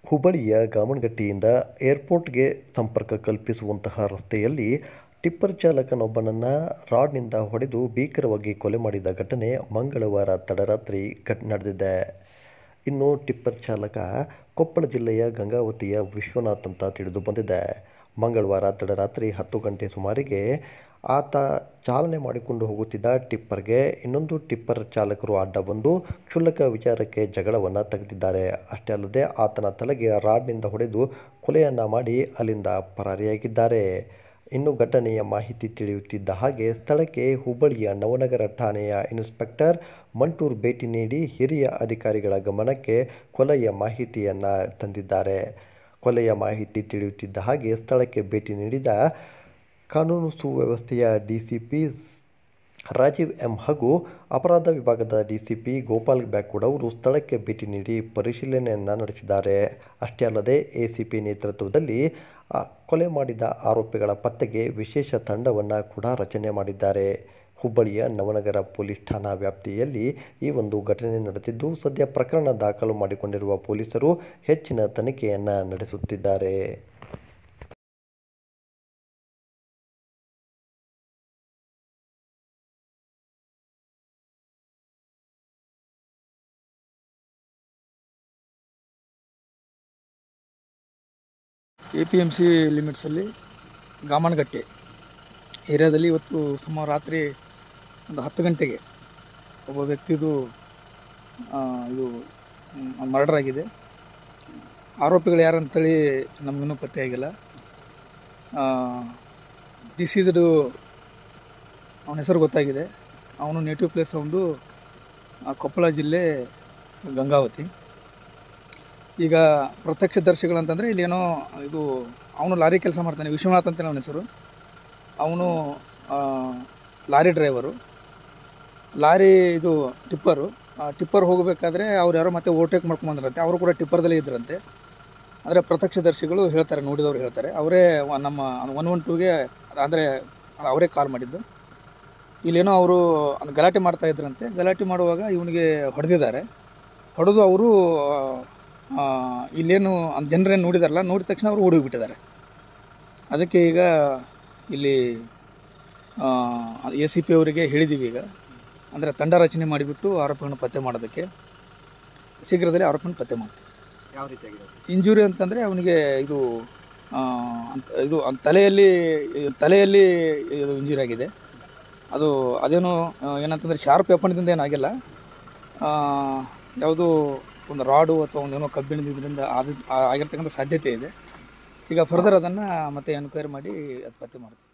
ಹುಬ್ಬಳ್ಳಿಯ ಗಾಮನಗಟ್ಟಿಯಿಂದ ಏರ್ಪೋರ್ಟ್ಗೆ ಸಂಪರ್ಕ ಕಲ್ಪಿಸುವಂತಹ ರಸ್ತೆಯಲ್ಲಿ ಟಿಪ್ಪರ್ ಚಾಲಕನೊಬ್ಬನನ್ನು ರಾಡ್ನಿಂದ ಹೊಡೆದು ಭೀಕರವಾಗಿ ಕೊಲೆ ಮಾಡಿದ ಘಟನೆ ಮಂಗಳವಾರ ತಡರಾತ್ರಿ ನಡೆದಿದೆ. ಇನ್ನು ಟಿಪ್ಪರ್ ಚಾಲಕ ಕೊಪ್ಪಳ ಜಿಲ್ಲೆಯ ಗಂಗಾವತಿಯ ವಿಶ್ವನಾಥ್ ಅಂತ ತಿಳಿದುಬಂದಿದೆ. ಮಂಗಳವಾರ ತಡರಾತ್ರಿ 10 ಗಂಟೆ ಸುಮಾರಿಗೆ ಆತ ಚಾಲನೆ ಮಾಡಿಕೊಂಡು ಹೋಗುತ್ತಿದ್ದ ಟಿಪ್ಪರ್ಗೆ ಇನ್ನೊಂದು ಟಿಪ್ಪರ್ ಚಾಲಕರು ಅಡ್ಡ ಬಂದು ಕ್ಷುಲ್ಲಕ ವಿಚಾರಕ್ಕೆ ಜಗಳವನ್ನು ತೆಗೆದಿದ್ದಾರೆ. ಅಷ್ಟೇ ಅಲ್ಲದೆ ಆತನ ತಲೆಗೆ ರಾಡ್ನಿಂದ ಹೊಡೆದು ಕೊಲೆಯನ್ನ ಮಾಡಿ ಅಲ್ಲಿಂದ ಪರಾರಿಯಾಗಿದ್ದಾರೆ. ಇನ್ನು ಘಟನೆಯ ಮಾಹಿತಿ ತಿಳಿಯುತ್ತಿದ್ದ ಹಾಗೆ ಸ್ಥಳಕ್ಕೆ ಹುಬ್ಬಳ್ಳಿಯ ನವನಗರ ಠಾಣೆಯ ಇನ್ಸ್ಪೆಕ್ಟರ್ ಮಂಟೂರ್ ಭೇಟಿ ನೀಡಿ ಹಿರಿಯ ಅಧಿಕಾರಿಗಳ ಗಮನಕ್ಕೆ ಕೊಲೆಯ ಮಾಹಿತಿಯನ್ನು ತಂದಿದ್ದಾರೆ. ಕೊಲೆಯ ಮಾಹಿತಿ ತಿಳಿಯುತ್ತಿದ್ದ ಹಾಗೆ ಸ್ಥಳಕ್ಕೆ ಭೇಟಿ ನೀಡಿದ ಕಾನೂನು ಸುವ್ಯವಸ್ಥೆಯ ಡಿಸಿಪಿ ರಾಜೀವ್ ಎಂ ಹಾಗೂ ಅಪರಾಧ ವಿಭಾಗದ ಡಿಸಿಪಿ ಗೋಪಾಲ್ ಬ್ಯಾಕೂಡ್ ಅವರು ಸ್ಥಳಕ್ಕೆ ಭೇಟಿ ನೀಡಿ ಪರಿಶೀಲನೆಯನ್ನು ನಡೆಸಿದ್ದಾರೆ. ಅಷ್ಟೇ ಅಲ್ಲದೆ ಎಸಿಪಿ ನೇತೃತ್ವದಲ್ಲಿ ಕೊಲೆ ಮಾಡಿದ ಆರೋಪಿಗಳ ಪತ್ತೆಗೆ ವಿಶೇಷ ತಂಡವನ್ನು ಕೂಡ ರಚನೆ ಮಾಡಿದ್ದಾರೆ. ಹುಬ್ಬಳ್ಳಿಯ ನವನಗರ ಪೊಲೀಸ್ ಠಾಣಾ ವ್ಯಾಪ್ತಿಯಲ್ಲಿ ಈ ಒಂದು ಘಟನೆ ನಡೆದಿದ್ದು, ಸದ್ಯ ಪ್ರಕರಣ ದಾಖಲು ಮಾಡಿಕೊಂಡಿರುವ ಪೊಲೀಸರು ಹೆಚ್ಚಿನ ತನಿಖೆಯನ್ನು ನಡೆಸುತ್ತಿದ್ದಾರೆ. APMC ಲಿಮಿಟ್ಸಲ್ಲಿ ಗಾಮನಗಟ್ಟೆ ಏರಿಯಾದಲ್ಲಿ ಇವತ್ತು ಸುಮಾರು ರಾತ್ರಿ ಒಂದು 10 ಗಂಟೆಗೆ ಒಬ್ಬ ವ್ಯಕ್ತಿದು ಇದು ಮರ್ಡರ್ ಆಗಿದೆ. ಆರೋಪಿಗಳು ಯಾರಂತೇಳಿ ನಮಗಿನ್ನೂ ಪತ್ತೆಯಾಗಿಲ್ಲ. ಡಿಸೀಸ್ಡು ಅವನ ಹೆಸರು ಗೊತ್ತಾಗಿದೆ. ಅವನು ನೇಟಿವ್ ಪ್ಲೇಸ್ ಒಂದು ಕೊಪ್ಪಳ ಜಿಲ್ಲೆ ಗಂಗಾವತಿ. ಈಗ ಪ್ರತ್ಯಕ್ಷದರ್ಶಿಗಳಂತಂದರೆ ಇಲ್ಲೇನೋ ಇದು ಅವನು ಲಾರಿ ಕೆಲಸ ಮಾಡ್ತಾನೆ, ವಿಶ್ವನಾಥ್ ಅಂತಲೇ ಅವನ ಹೆಸರು. ಅವನು ಲಾರಿ ಡ್ರೈವರು. ಲಾರಿ ಇದು ಟಿಪ್ಪರ್ ಹೋಗಬೇಕಾದ್ರೆ ಅವ್ರು ಯಾರೋ ಮತ್ತೆ ಓವರ್ಟೇಕ್ ಮಾಡ್ಕೊಂಬಂದ್ರಂತೆ. ಅವರು ಕೂಡ ಟಿಪ್ಪರ್ದಲ್ಲೇ ಇದ್ದರಂತೆ. ಅಂದರೆ ಪ್ರತ್ಯಕ್ಷದರ್ಶಿಗಳು ಹೇಳ್ತಾರೆ, ನೋಡಿದವರು ಹೇಳ್ತಾರೆ. ಅವರೇ ನಮ್ಮ 112ಗೆ ಅಂದರೆ ಅವರೇ ಕಾಲ್ ಮಾಡಿದ್ದು. ಇಲ್ಲೇನೋ ಅವರು ಗಲಾಟೆ ಮಾಡ್ತಾಯಿದ್ರಂತೆ. ಗಲಾಟೆ ಮಾಡುವಾಗ ಇವನಿಗೆ ಹೊಡೆದಿದ್ದಾರೆ. ಹೊಡೆದು ಅವರು ಇಲ್ಲೇನು ಜನರೇನು ನೋಡಿದಾರಲ್ಲ, ನೋಡಿದ ತಕ್ಷಣ ಅವರು ಓಡೋಗಿಬಿಟ್ಟಿದ್ದಾರೆ. ಅದಕ್ಕೆ ಈಗ ಇಲ್ಲಿ ACP ಅವರಿಗೆ ಹೇಳಿದ್ದೀವಿ. ಈಗ ಅಂದರೆ ತಂಡ ರಚನೆ ಮಾಡಿಬಿಟ್ಟು ಆರೋಪಿಗಳನ್ನ ಪತ್ತೆ ಮಾಡೋದಕ್ಕೆ ಶೀಘ್ರದಲ್ಲೇ ಆರೋಪಿಗಳನ್ನ ಪತ್ತೆ ಮಾಡ್ತೀವಿ. ಯಾವ ರೀತಿಯಾಗಿದೆ ಇಂಜುರಿ ಅಂತಂದರೆ ಅವನಿಗೆ ಇದು ತಲೆಯಲ್ಲಿ ಇದು ಇಂಜುರಿ ಆಗಿದೆ. ಅದೇನು ಏನಂತಂದರೆ ಶಾರ್ಪ್ ವೆಪನ್ದಿಂದ ಏನಾಗಿಲ್ಲ. ಯಾವುದು ಒಂದು ರಾಡು ಅಥವಾ ಒಂದೇನೋ ಕಬ್ಬಿಣದಿಂದ ಆಗಿರ್ತಕ್ಕಂಥ ಸಾಧ್ಯತೆ ಇದೆ. ಈಗ ಫರ್ದರ್ ಅದನ್ನು ಮತ್ತೆ ಎನ್ಕ್ವೈರಿ ಮಾಡಿ ಅದು ಪತ್ತೆ ಮಾಡ್ತೀವಿ.